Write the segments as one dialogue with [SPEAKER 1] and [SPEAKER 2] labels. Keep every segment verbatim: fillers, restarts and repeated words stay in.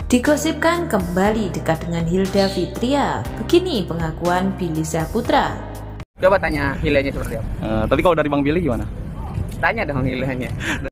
[SPEAKER 1] Digosipkan kembali dekat dengan Hilda Fitria. Begini pengakuan Billy Saputra.
[SPEAKER 2] Coba tanya Hildanya seperti apa.
[SPEAKER 3] Uh, tadi kalau dari Bang Billy gimana?
[SPEAKER 2] Tanya dong Hildanya.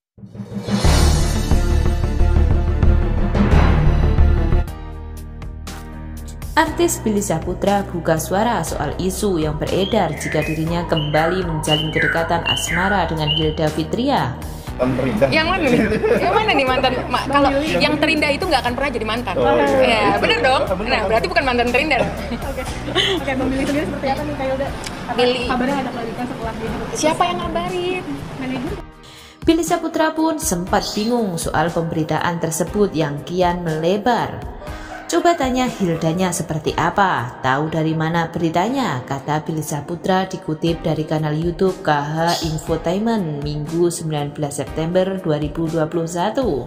[SPEAKER 1] Artis Billy Saputra buka suara soal isu yang beredar jika dirinya kembali menjalin kedekatan asmara dengan Hilda Fitria.
[SPEAKER 4] Terindah.
[SPEAKER 5] Yang mana nih? Yang mana nih mantan? Ma kalau yang terindah itu nggak akan pernah jadi mantan.
[SPEAKER 4] Oh, iya.
[SPEAKER 5] Ya, bener dong. Nah, berarti bukan mantan terindah.
[SPEAKER 6] Oke, oke, Bang Billy sendiri seperti apa nih, Kak Hilda? Apa
[SPEAKER 5] Billy.
[SPEAKER 6] kabarnya ada kelanjutan setelah ini?
[SPEAKER 5] Siapa yang ngabarin?
[SPEAKER 6] Manajer?
[SPEAKER 1] Billy Saputra pun sempat bingung soal pemberitaan tersebut yang kian melebar. Coba tanya Hildanya seperti apa, tahu dari mana beritanya, kata Billy Saputra dikutip dari kanal YouTube K H Infotainment Minggu sembilan belas September dua ribu dua puluh satu.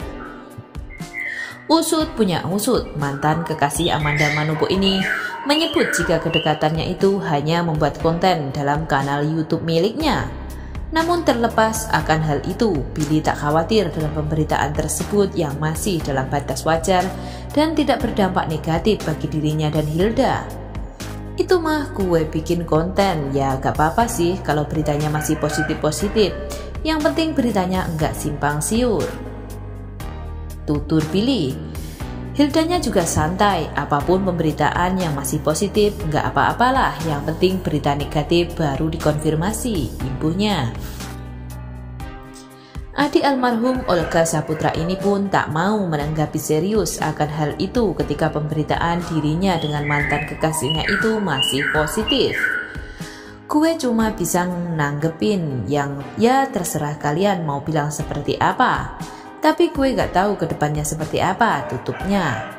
[SPEAKER 1] Usut punya usut, mantan kekasih Amanda Manopo ini menyebut jika kedekatannya itu hanya membuat konten dalam kanal YouTube miliknya. Namun terlepas akan hal itu, Billy tak khawatir dengan pemberitaan tersebut yang masih dalam batas wajar dan tidak berdampak negatif bagi dirinya dan Hilda. Itu mah gue bikin konten, ya gak apa-apa sih kalau beritanya masih positif-positif. Yang penting beritanya enggak simpang siur, tutur Billy. Hildanya juga santai, apapun pemberitaan yang masih positif, nggak apa-apalah, yang penting berita negatif baru dikonfirmasi, imbuhnya. Adik almarhum Olga Saputra ini pun tak mau menanggapi serius akan hal itu ketika pemberitaan dirinya dengan mantan kekasihnya itu masih positif. Gue cuma bisa nanggepin yang ya terserah kalian mau bilang seperti apa. Tapi gue gak tahu kedepannya seperti apa, tutupnya.